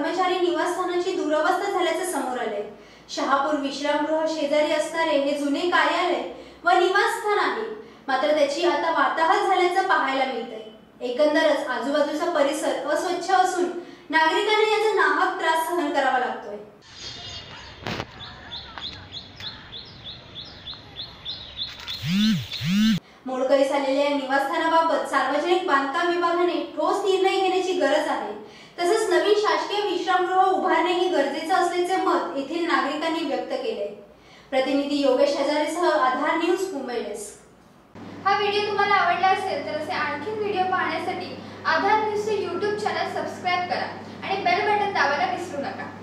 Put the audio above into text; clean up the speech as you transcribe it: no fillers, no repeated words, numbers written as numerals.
कर्मचारी निवासस्थानाची दुरवस्था झाल्याचे समोर आले। शहापूर विश्रामगृह शेजारी असणारे हे जुने कार्यालय व निवासस्थान आहे, मात्र त्याची आता वाताहत झाल्याचं पाहायला मिळतंय। एकंदरच आजूबाजूचा परिसर अस्वच्छ असून नागरिकांना याचा नाहक त्रास सहन करावा लागतोय। मोडकळीस आलेल्या निवासस्थानाबाबत सार्वजनिक बांधकाम विभागाने ठोस निर्णय घेण्याची गरज आहे। तसेच नवीन शासकीय विश्रामगृह उभारणे ही गरजेचे असल्याचे मत येथील नागरिकांनी व्यक्त केले। प्रतिनिधी योगेश हजारेसह आधार न्यूज मुंबई डेस्क। हा व्हिडिओ तुम्हाला आवडला असेल तर असे आणखी व्हिडिओ पाहण्यासाठी आधार न्यूजचे YouTube चॅनल सबस्क्राइब करा आणि बेल बटन दाबायला विसरू नका।